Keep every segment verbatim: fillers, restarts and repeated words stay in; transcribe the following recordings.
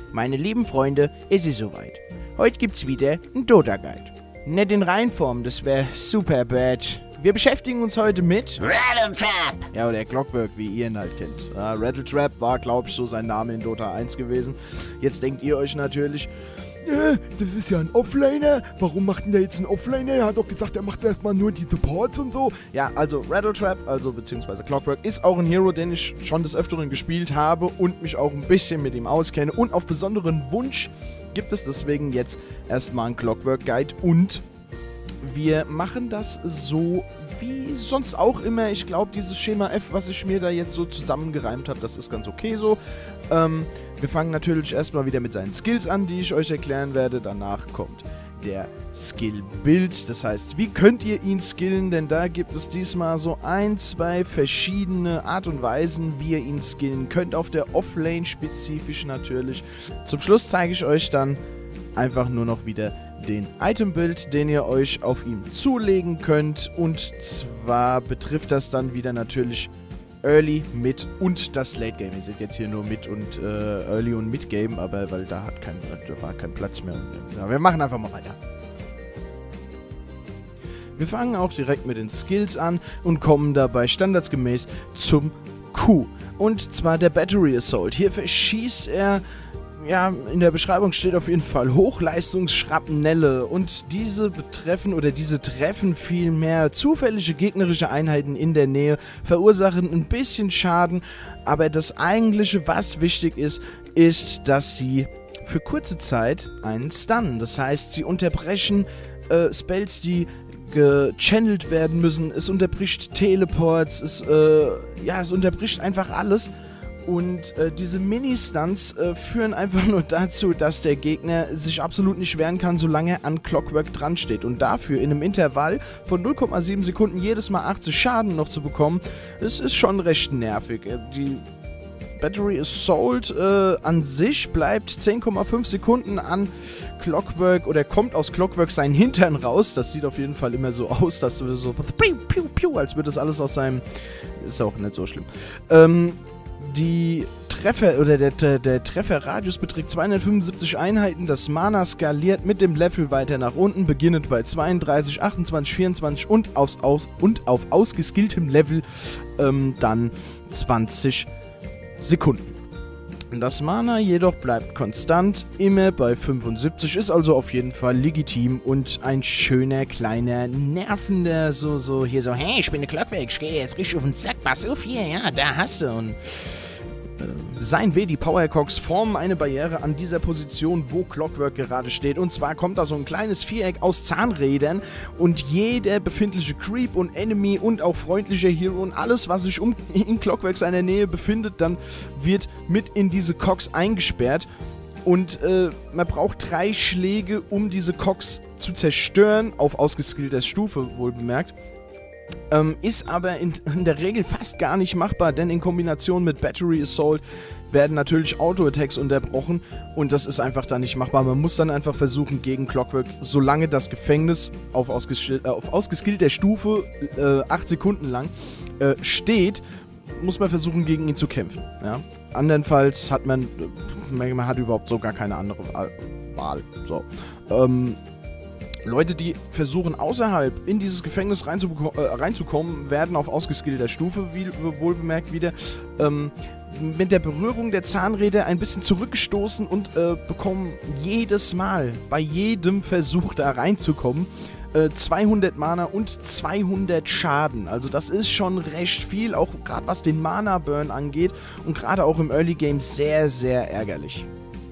Meine lieben Freunde, es ist soweit. Heute gibt's wieder einen Dota-Guide. Nicht in Reinform, das wäre super bad. Wir beschäftigen uns heute mit Rattle Trap! Ja, oder Clockwork, wie ihr ihn halt kennt. Ja, Rattle Trap war, glaube ich, so sein Name in Dota eins gewesen. Jetzt denkt ihr euch natürlich, äh, das ist ja ein Offlaner. Warum macht denn der jetzt einen Offlaner? Er hat doch gesagt, er macht erstmal nur die Supports und so. Ja, also Rattle Trap, also beziehungsweise Clockwork, ist auch ein Hero, den ich schon des Öfteren gespielt habe und mich auch ein bisschen mit ihm auskenne. Und auf besonderen Wunsch gibt es deswegen jetzt erstmal einen Clockwork Guide und wir machen das so wie sonst auch immer. Ich glaube, dieses Schema F, was ich mir da jetzt so zusammengereimt habe, das ist ganz okay so. Ähm, wir fangen natürlich erstmal wieder mit seinen Skills an, die ich euch erklären werde. Danach kommt der Skill-Build. Das heißt, wie könnt ihr ihn skillen? Denn da gibt es diesmal so ein, zwei verschiedene Art und Weisen, wie ihr ihn skillen könnt. Auf der Offlane spezifisch natürlich. Zum Schluss zeige ich euch dann einfach nur noch wieder den Item-Build, den ihr euch auf ihm zulegen könnt. Und zwar betrifft das dann wieder natürlich Early, Mid und das Late Game. Ihr seht jetzt hier nur Mid und äh, Early und Mid Game, aber weil da hat kein, da war kein Platz mehr. Ja, wir machen einfach mal weiter. Wir fangen auch direkt mit den Skills an und kommen dabei standardsgemäß zum Q. Und zwar der Battery Assault. Hier verschießt er, ja, in der Beschreibung steht auf jeden Fall Hochleistungsschrapnelle und diese betreffen oder diese treffen vielmehr zufällige gegnerische Einheiten in der Nähe, verursachen ein bisschen Schaden, aber das eigentliche, was wichtig ist, ist, dass sie für kurze Zeit einen stunnen. Das heißt, sie unterbrechen äh, Spells, die gechannelt werden müssen, es unterbricht Teleports, es, äh, ja, es unterbricht einfach alles. Und äh, diese Mini-Stunts äh, führen einfach nur dazu, dass der Gegner sich absolut nicht wehren kann, solange er an Clockwork dran steht. Und dafür in einem Intervall von null Komma sieben Sekunden jedes Mal achtzig Schaden noch zu bekommen, das ist schon recht nervig. Die Battery Assault äh, an sich bleibt zehn Komma fünf Sekunden an Clockwork oder kommt aus Clockwork seinen Hintern raus. Das sieht auf jeden Fall immer so aus, dass du so piu, piu, piu, als würde das alles aus seinem... Ist auch nicht so schlimm. Ähm... Die Treffer oder der, der, der Trefferradius beträgt zweihundertfünfundsiebzig Einheiten. Das Mana skaliert mit dem Level weiter nach unten, beginnend bei zweiunddreißig, achtundzwanzig, vierundzwanzig und, aufs, aus, und auf ausgeskilltem Level ähm, dann zwanzig Sekunden. Das Mana jedoch bleibt konstant, immer bei fünfundsiebzig, ist also auf jeden Fall legitim und ein schöner, kleiner, nervender, so, so, hier so, hey, ich bin eine Clockwork, ich gehe jetzt richtig auf den Sack, pass auf hier, ja, da hast du. Und äh, sein W, die Powercogs, formen eine Barriere an dieser Position, wo Clockwork gerade steht. Und zwar kommt da so ein kleines Viereck aus Zahnrädern und jeder befindliche Creep und Enemy und auch freundlicher Hero und alles, was sich um in Clockwork seiner Nähe befindet, dann wird mit in diese Cogs eingesperrt. Und äh, man braucht drei Schläge, um diese Cogs zu zerstören, auf ausgeskillter Stufe wohl bemerkt. Ähm, ist aber in, in der Regel fast gar nicht machbar, denn in Kombination mit Battery Assault werden natürlich Auto-Attacks unterbrochen und das ist einfach dann nicht machbar. Man muss dann einfach versuchen, gegen Clockwork, solange das Gefängnis auf, ausgeskill- äh, auf ausgeskillter Stufe äh, acht Sekunden lang äh, steht, muss man versuchen, gegen ihn zu kämpfen. Ja? Andernfalls hat man, man hat überhaupt so gar keine andere Wahl. So. Ähm, Leute, die versuchen, außerhalb in dieses Gefängnis reinzubeko- äh, reinzukommen, werden auf ausgeskillter Stufe, wie wohl bemerkt wieder, ähm, mit der Berührung der Zahnräder ein bisschen zurückgestoßen und äh, bekommen jedes Mal, bei jedem Versuch da reinzukommen, äh, zweihundert Mana und zweihundert Schaden. Also das ist schon recht viel, auch gerade was den Mana-Burn angeht und gerade auch im Early Game sehr, sehr ärgerlich.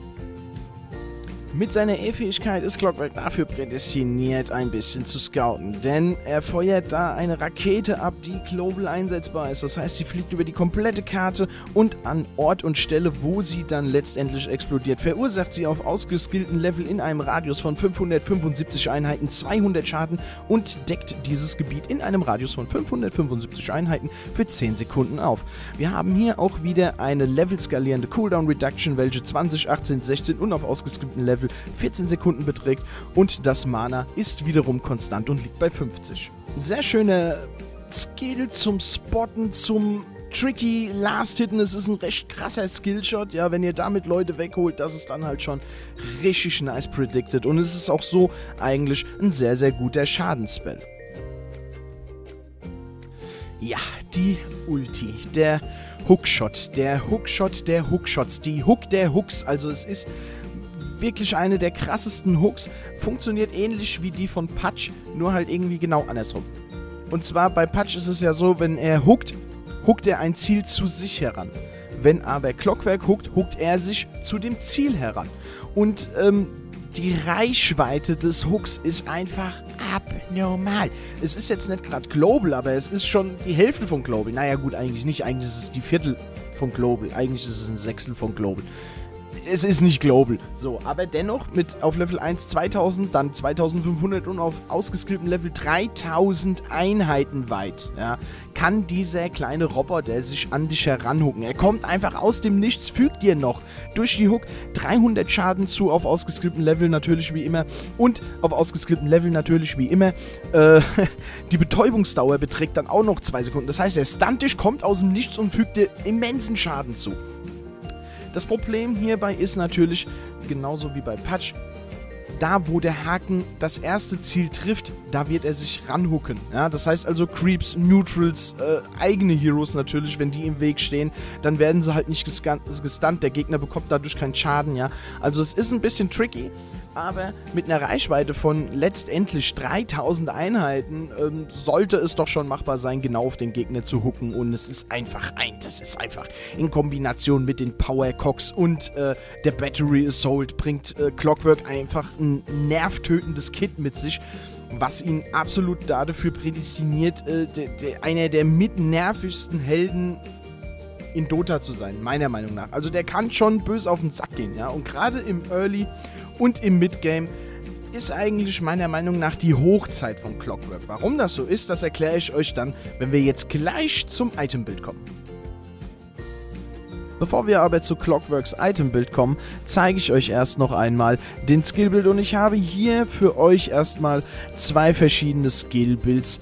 Mit seiner E-Fähigkeit ist Clockwork dafür prädestiniert, ein bisschen zu scouten, denn er feuert da eine Rakete ab, die global einsetzbar ist. Das heißt, sie fliegt über die komplette Karte und an Ort und Stelle, wo sie dann letztendlich explodiert, verursacht sie auf ausgeskillten Level in einem Radius von fünfhundertfünfundsiebzig Einheiten zweihundert Schaden und deckt dieses Gebiet in einem Radius von fünfhundertfünfundsiebzig Einheiten für zehn Sekunden auf. Wir haben hier auch wieder eine level-skalierende Cooldown Reduction, welche zwanzig, achtzehn, sechzehn und auf ausgeskillten Level vierzehn Sekunden beträgt und das Mana ist wiederum konstant und liegt bei fünfzig. Ein sehr schöner Skill zum Spotten, zum tricky Last-Hitten, es ist ein recht krasser Skillshot, ja, wenn ihr damit Leute wegholt, das ist dann halt schon richtig nice predicted und es ist auch so eigentlich ein sehr, sehr guter Schadensspell. Ja, die Ulti, der Hookshot, der Hookshot der Hookshots, die Hook der Hooks, also es ist wirklich eine der krassesten Hooks, funktioniert ähnlich wie die von Patch, nur halt irgendwie genau andersrum. Und zwar bei Patch ist es ja so, wenn er hookt, hookt er ein Ziel zu sich heran. Wenn aber Clockwork hookt, hookt er sich zu dem Ziel heran. Und ähm, die Reichweite des Hooks ist einfach abnormal. Es ist jetzt nicht gerade Global, aber es ist schon die Hälfte von Global. Naja gut, eigentlich nicht. Eigentlich ist es die Viertel von Global. Eigentlich ist es ein Sechstel von Global. Es ist nicht Global. So, aber dennoch mit auf Level eins zweitausend, dann zweitausendfünfhundert und auf ausgeskilltem Level dreitausend Einheiten weit, ja, kann dieser kleine Roboter sich an dich heranhucken. Er kommt einfach aus dem Nichts, fügt dir noch durch die Hook dreihundert Schaden zu auf ausgeskilltem Level natürlich wie immer und auf ausgeskilltem Level natürlich wie immer. Äh, die Betäubungsdauer beträgt dann auch noch zwei Sekunden. Das heißt, er stunt dich, kommt aus dem Nichts und fügt dir immensen Schaden zu. Das Problem hierbei ist natürlich, genauso wie bei Patch, da wo der Haken das erste Ziel trifft, da wird er sich ranhucken. Ja, das heißt also Creeps, Neutrals, äh, eigene Heroes natürlich, wenn die im Weg stehen, dann werden sie halt nicht gestunt, der Gegner bekommt dadurch keinen Schaden, ja. Also es ist ein bisschen tricky, aber mit einer Reichweite von letztendlich dreitausend Einheiten ähm, sollte es doch schon machbar sein, genau auf den Gegner zu hooken und es ist einfach ein, das ist einfach in Kombination mit den Power Cogs und äh, der Battery Assault bringt äh, Clockwork einfach ein nervtötendes Kit mit sich, was ihn absolut dafür prädestiniert, äh, de, de, einer der mitnervigsten Helden in Dota zu sein, meiner Meinung nach. Also der kann schon böse auf den Sack gehen, ja, und gerade im Early und im Midgame ist eigentlich meiner Meinung nach die Hochzeit von Clockwork. Warum das so ist, das erkläre ich euch dann, wenn wir jetzt gleich zum Itembild kommen. Bevor wir aber zu Clockworks Itembild kommen, zeige ich euch erst noch einmal den Skillbild und ich habe hier für euch erstmal zwei verschiedene Skillbuilds,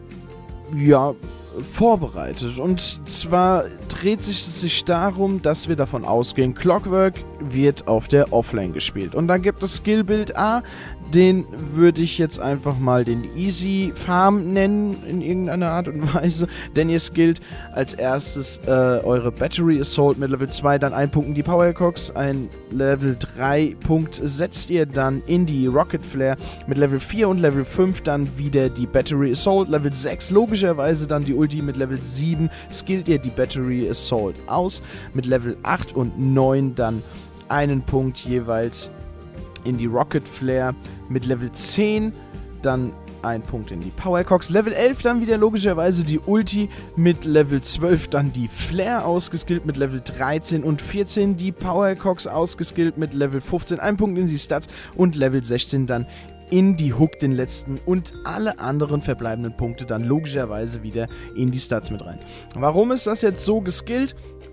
ja, vorbereitet. Und zwar dreht sich es sich darum, dass wir davon ausgehen, Clockwork wird auf der Offlane gespielt. Und dann gibt es Skillbild A, den würde ich jetzt einfach mal den Easy Farm nennen, in irgendeiner Art und Weise, denn ihr skillt als erstes äh, eure Battery Assault mit Level zwei, dann ein Punkt in die Power Cogs, ein Level drei Punkt setzt ihr dann in die Rocket Flare, mit Level vier und Level fünf dann wieder die Battery Assault, Level sechs logischerweise dann die Ulti, mit Level sieben skillt ihr die Battery Assault aus, mit Level acht und neun dann einen Punkt jeweils in die Rocket Flare, mit Level zehn dann ein Punkt in die Power Cogs, Level elf dann wieder logischerweise die Ulti, mit Level zwölf dann die Flare ausgeskillt, mit Level dreizehn und vierzehn die Power Cogs ausgeskillt, mit Level fünfzehn ein Punkt in die Stats und Level sechzehn dann in die Hook, den letzten, und alle anderen verbleibenden Punkte dann logischerweise wieder in die Stats mit rein. Warum ist das jetzt so geskillt?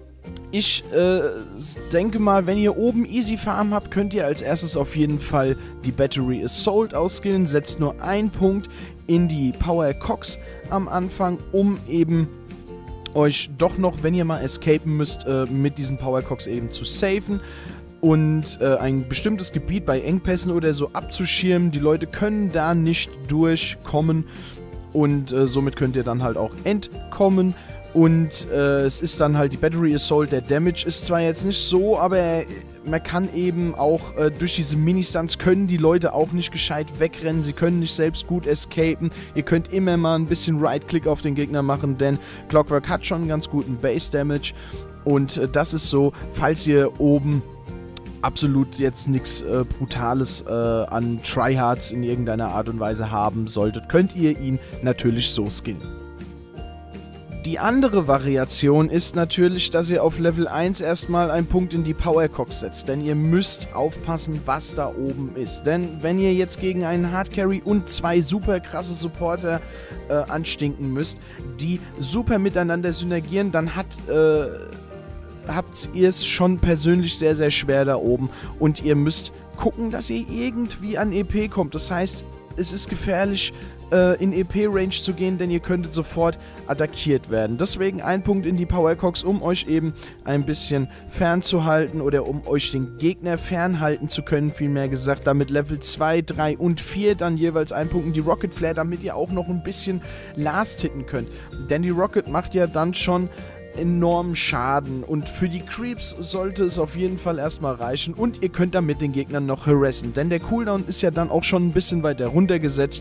Ich äh, denke mal, wenn ihr oben Easy Farm habt, könnt ihr als erstes auf jeden Fall die Battery Assault ausskillen, setzt nur einen Punkt in die Power Cogs am Anfang, um eben euch doch noch, wenn ihr mal escapen müsst, äh, mit diesen Power Cogs eben zu safen und äh, ein bestimmtes Gebiet bei Engpässen oder so abzuschirmen. Die Leute können da nicht durchkommen und äh, somit könnt ihr dann halt auch entkommen. Und äh, es ist dann halt die Battery Assault, der Damage ist zwar jetzt nicht so, aber er, man kann eben auch äh, durch diese Mini-Stunts können die Leute auch nicht gescheit wegrennen, sie können nicht selbst gut escapen, ihr könnt immer mal ein bisschen Right-Click auf den Gegner machen, denn Clockwork hat schon einen ganz guten Base-Damage und äh, das ist so, falls ihr oben absolut jetzt nichts äh, Brutales äh, an Tryhards in irgendeiner Art und Weise haben solltet, könnt ihr ihn natürlich so skillen. Die andere Variation ist natürlich, dass ihr auf Level eins erstmal einen Punkt in die Power Cogs setzt, denn ihr müsst aufpassen, was da oben ist. Denn wenn ihr jetzt gegen einen Hardcarry und zwei super krasse Supporter äh, anstinken müsst, die super miteinander synergieren, dann hat, äh, habt ihr es schon persönlich sehr, sehr schwer da oben und ihr müsst gucken, dass ihr irgendwie an E P kommt. Das heißt, es ist gefährlich, äh, in E P-Range zu gehen, denn ihr könntet sofort attackiert werden. Deswegen ein Punkt in die Powercox, um euch eben ein bisschen fernzuhalten oder um euch den Gegner fernhalten zu können, vielmehr gesagt, damit Level zwei, drei und vier dann jeweils ein Punkt in die Rocket Flare, damit ihr auch noch ein bisschen Last hitten könnt. Denn die Rocket macht ja dann schon enormen Schaden und für die Creeps sollte es auf jeden Fall erstmal reichen und ihr könnt damit den Gegnern noch harassen, denn der Cooldown ist ja dann auch schon ein bisschen weiter runtergesetzt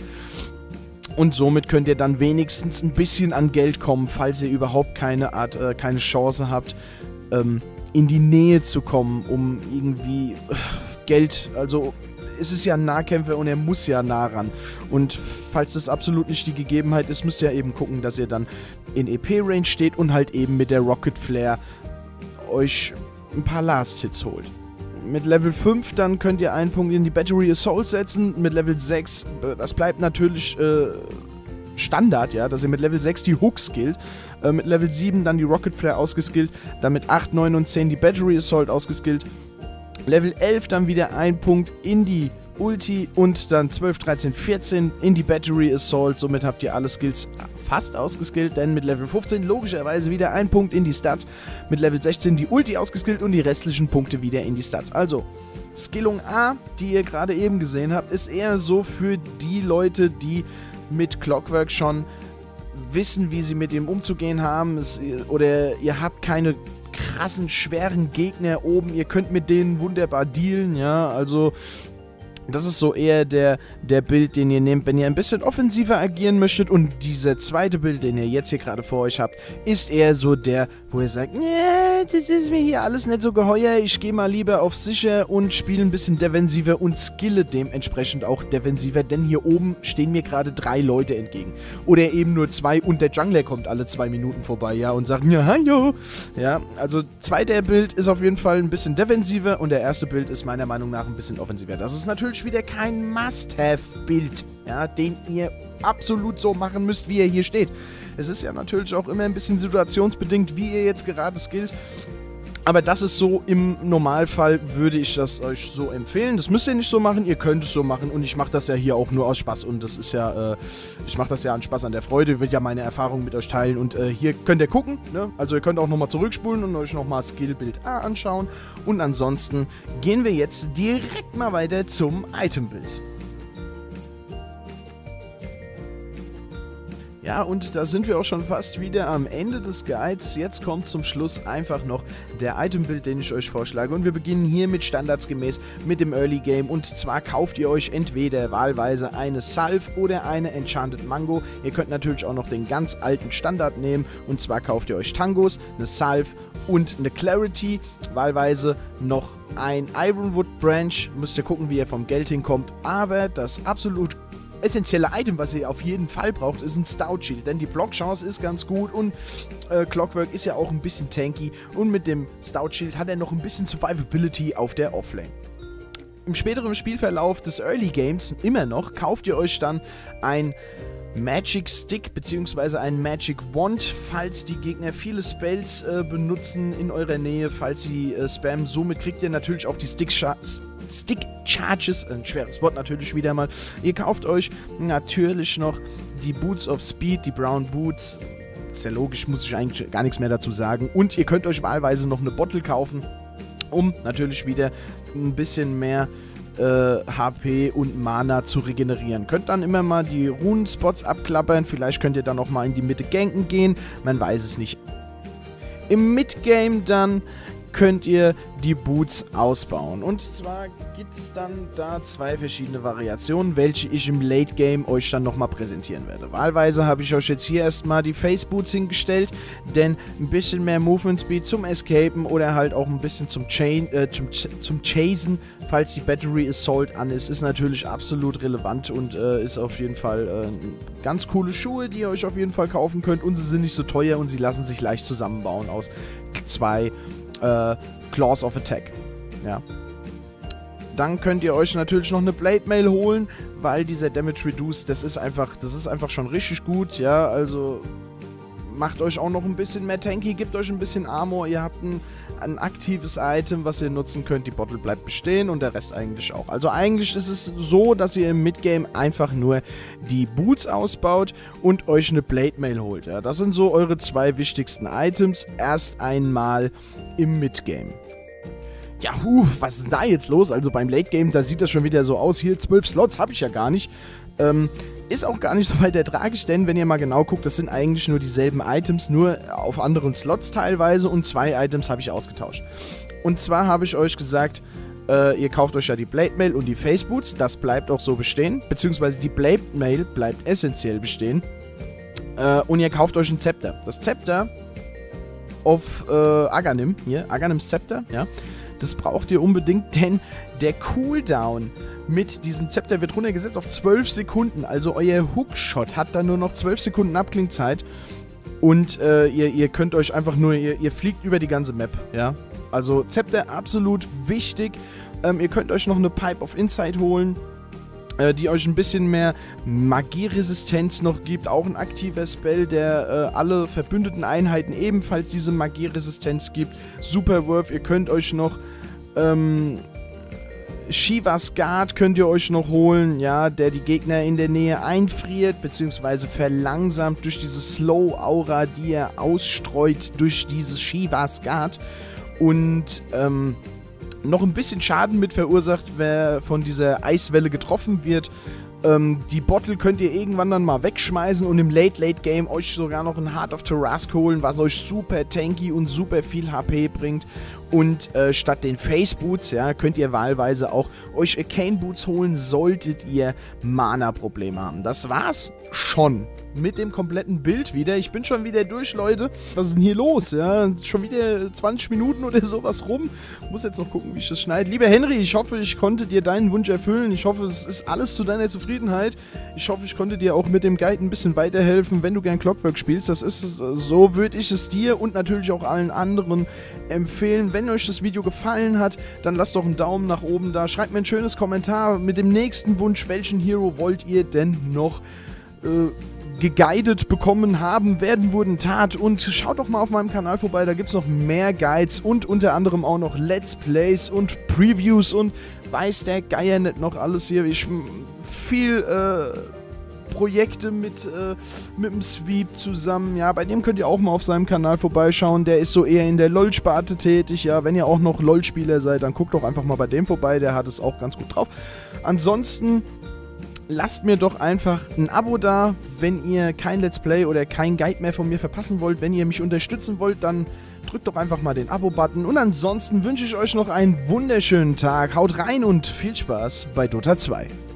und somit könnt ihr dann wenigstens ein bisschen an Geld kommen, falls ihr überhaupt keine Art, äh, keine Chance habt, ähm, in die Nähe zu kommen, um irgendwie äh, Geld, also es ist ja ein Nahkämpfer und er muss ja nah ran. Und falls das absolut nicht die Gegebenheit ist, müsst ihr eben gucken, dass ihr dann in E P-Range steht und halt eben mit der Rocket Flare euch ein paar Last-Hits holt. Mit Level fünf dann könnt ihr einen Punkt in die Battery Assault setzen. Mit Level sechs, das bleibt natürlich äh, Standard, ja, dass ihr mit Level sechs die Hook skillt. Äh, mit Level sieben dann die Rocket Flare ausgeskillt. Dann mit acht, neun und zehn die Battery Assault ausgeskillt. Level elf dann wieder ein Punkt in die Ulti und dann zwölf, dreizehn, vierzehn in die Battery Assault. Somit habt ihr alle Skills fast ausgeskillt, denn mit Level fünfzehn logischerweise wieder ein Punkt in die Stats. Mit Level sechzehn die Ulti ausgeskillt und die restlichen Punkte wieder in die Stats. Also, Skillung A, die ihr gerade eben gesehen habt, ist eher so für die Leute, die mit Clockwork schon wissen, wie sie mit ihm umzugehen haben. Es, oder ihr habt keine krassen, schweren Gegner oben. Ihr könnt mit denen wunderbar dealen, ja, also das ist so eher der, der Bild, den ihr nehmt, wenn ihr ein bisschen offensiver agieren möchtet. Und dieser zweite Bild, den ihr jetzt hier gerade vor euch habt, ist eher so der, wo ihr sagt, nee, das ist mir hier alles nicht so geheuer, ich gehe mal lieber auf sicher und spiele ein bisschen defensiver und skille dementsprechend auch defensiver, denn hier oben stehen mir gerade drei Leute entgegen. Oder eben nur zwei und der Jungler kommt alle zwei Minuten vorbei, ja, und sagt, ja, hallo. Ja, also zweiter Bild ist auf jeden Fall ein bisschen defensiver und der erste Bild ist meiner Meinung nach ein bisschen offensiver. Das ist natürlich wieder kein Must-Have-Bild, ja, den ihr absolut so machen müsst, wie er hier steht. Es ist ja natürlich auch immer ein bisschen situationsbedingt, wie ihr jetzt gerade skillt. Aber das ist so, im Normalfall würde ich das euch so empfehlen. Das müsst ihr nicht so machen, ihr könnt es so machen und ich mache das ja hier auch nur aus Spaß und das ist ja, äh, ich mache das ja an Spaß an der Freude, will ja meine Erfahrungen mit euch teilen und äh, hier könnt ihr gucken, ne? Also ihr könnt auch nochmal zurückspulen und euch nochmal Skillbild A anschauen und ansonsten gehen wir jetzt direkt mal weiter zum Itembild. Ja, und da sind wir auch schon fast wieder am Ende des Guides. Jetzt kommt zum Schluss einfach noch der Itembild, den ich euch vorschlage. Und wir beginnen hier mit standardsgemäß mit dem Early Game. Und zwar kauft ihr euch entweder wahlweise eine Salve oder eine Enchanted Mango. Ihr könnt natürlich auch noch den ganz alten Standard nehmen. Und zwar kauft ihr euch Tangos, eine Salve und eine Clarity. Wahlweise noch ein Ironwood Branch. Müsst ihr gucken, wie ihr vom Geld hinkommt. Aber das absolut essentielle Item, was ihr auf jeden Fall braucht, ist ein Stout Shield, denn die Blockchance ist ganz gut und äh, Clockwork ist ja auch ein bisschen tanky und mit dem Stout Shield hat er noch ein bisschen Survivability auf der Offlane. Im späteren Spielverlauf des Early Games immer noch kauft ihr euch dann ein Magic Stick bzw. ein Magic Wand, falls die Gegner viele Spells äh, benutzen in eurer Nähe, falls sie äh, spammen. Somit kriegt ihr natürlich auch die Stick Stick Charges, ein schweres Wort natürlich wieder mal. Ihr kauft euch natürlich noch die Boots of Speed, die Brown Boots. Ist ja logisch, muss ich eigentlich gar nichts mehr dazu sagen. Und ihr könnt euch wahlweise noch eine Bottle kaufen, um natürlich wieder ein bisschen mehr äh, H P und Mana zu regenerieren. Könnt dann immer mal die Runenspots abklappern. Vielleicht könnt ihr dann auch mal in die Mitte ganken gehen. Man weiß es nicht. Im Midgame dann könnt ihr die Boots ausbauen. Und zwar gibt es dann da zwei verschiedene Variationen, welche ich im Late Game euch dann nochmal präsentieren werde. Wahlweise habe ich euch jetzt hier erstmal die Face Boots hingestellt, denn ein bisschen mehr Movement Speed zum Escapen oder halt auch ein bisschen zum, Chain, äh, zum, zum Chasen, falls die Battery Assault an ist, ist natürlich absolut relevant und äh, ist auf jeden Fall äh, ganz coole Schuhe, die ihr euch auf jeden Fall kaufen könnt und sie sind nicht so teuer und sie lassen sich leicht zusammenbauen aus zwei äh, Claws of Attack. Ja. Dann könnt ihr euch natürlich noch eine Blade Mail holen, weil dieser Damage Reduce, das ist einfach, das ist einfach schon richtig gut, ja, also macht euch auch noch ein bisschen mehr Tanky, gibt euch ein bisschen Armor, ihr habt ein, ein aktives Item, was ihr nutzen könnt, die Bottle bleibt bestehen und der Rest eigentlich auch. Also eigentlich ist es so, dass ihr im Midgame einfach nur die Boots ausbaut und euch eine Blade Mail holt. Ja? Das sind so eure zwei wichtigsten Items, erst einmal im Midgame. Ja, huh, was ist denn da jetzt los? Also beim Late Game, da sieht das schon wieder so aus. Hier, zwölf Slots habe ich ja gar nicht. Ähm, ist auch gar nicht so weiter tragisch, denn wenn ihr mal genau guckt, das sind eigentlich nur dieselben Items, nur auf anderen Slots teilweise und zwei Items habe ich ausgetauscht. Und zwar habe ich euch gesagt, äh, ihr kauft euch ja die Blade Mail und die Face Boots, das bleibt auch so bestehen, beziehungsweise die Blade Mail bleibt essentiell bestehen. Äh, und ihr kauft euch ein Zepter. Das Zepter auf äh, Aghanim, hier, Aghanims Zepter, ja. Das braucht ihr unbedingt, denn der Cooldown mit diesem Zepter wird runtergesetzt auf zwölf Sekunden. Also euer Hookshot hat dann nur noch zwölf Sekunden Abklingzeit. Und äh, ihr, ihr könnt euch einfach nur, ihr, ihr fliegt über die ganze Map, ja. Also Zepter absolut wichtig. Ähm, ihr könnt euch noch eine Pipe of Insight holen, äh, die euch ein bisschen mehr Magieresistenz noch gibt. Auch ein aktiver Spell, der äh, alle verbündeten Einheiten ebenfalls diese Magieresistenz gibt. Super Wurf, ihr könnt euch noch ähm, Shiva's Guard könnt ihr euch noch holen, ja, der die Gegner in der Nähe einfriert, beziehungsweise verlangsamt durch diese Slow-Aura, die er ausstreut durch dieses Shiva's Guard. Und ähm, noch ein bisschen Schaden mit verursacht, wer von dieser Eiswelle getroffen wird. Ähm, die Bottle könnt ihr irgendwann dann mal wegschmeißen und im Late-Late-Game euch sogar noch ein Heart of Tarrasque holen, was euch super tanky und super viel H P bringt. Und äh, statt den Face Boots, ja, könnt ihr wahlweise auch euch Arcane Boots holen, solltet ihr Mana-Probleme haben. Das war's schon mit dem kompletten Bild wieder. Ich bin schon wieder durch, Leute. Was ist denn hier los? Ja, schon wieder zwanzig Minuten oder sowas rum. Muss jetzt noch gucken, wie ich das schneide. Lieber Henry, ich hoffe, ich konnte dir deinen Wunsch erfüllen. Ich hoffe, es ist alles zu deiner Zufriedenheit. Ich hoffe, ich konnte dir auch mit dem Guide ein bisschen weiterhelfen, wenn du gern Clockwork spielst. Das ist so, würde ich es dir und natürlich auch allen anderen empfehlen. Wenn euch das Video gefallen hat, dann lasst doch einen Daumen nach oben da. Schreibt mir ein schönes Kommentar mit dem nächsten Wunsch. Welchen Hero wollt ihr denn noch äh, geguidet bekommen haben, werden, wurden, tat. Und schaut doch mal auf meinem Kanal vorbei, da gibt es noch mehr Guides und unter anderem auch noch Let's Plays und Previews und weiß der Geier nicht noch alles hier. Ich viel äh, Projekte mit, äh, mit dem Sweep zusammen, ja, bei dem könnt ihr auch mal auf seinem Kanal vorbeischauen, der ist so eher in der LOL-Sparte tätig, ja, wenn ihr auch noch LOL-Spieler seid, dann guckt doch einfach mal bei dem vorbei, der hat es auch ganz gut drauf. Ansonsten lasst mir doch einfach ein Abo da, wenn ihr kein Let's Play oder kein Guide mehr von mir verpassen wollt. Wenn ihr mich unterstützen wollt, dann drückt doch einfach mal den Abo-Button. Und ansonsten wünsche ich euch noch einen wunderschönen Tag. Haut rein und viel Spaß bei Dota zwei.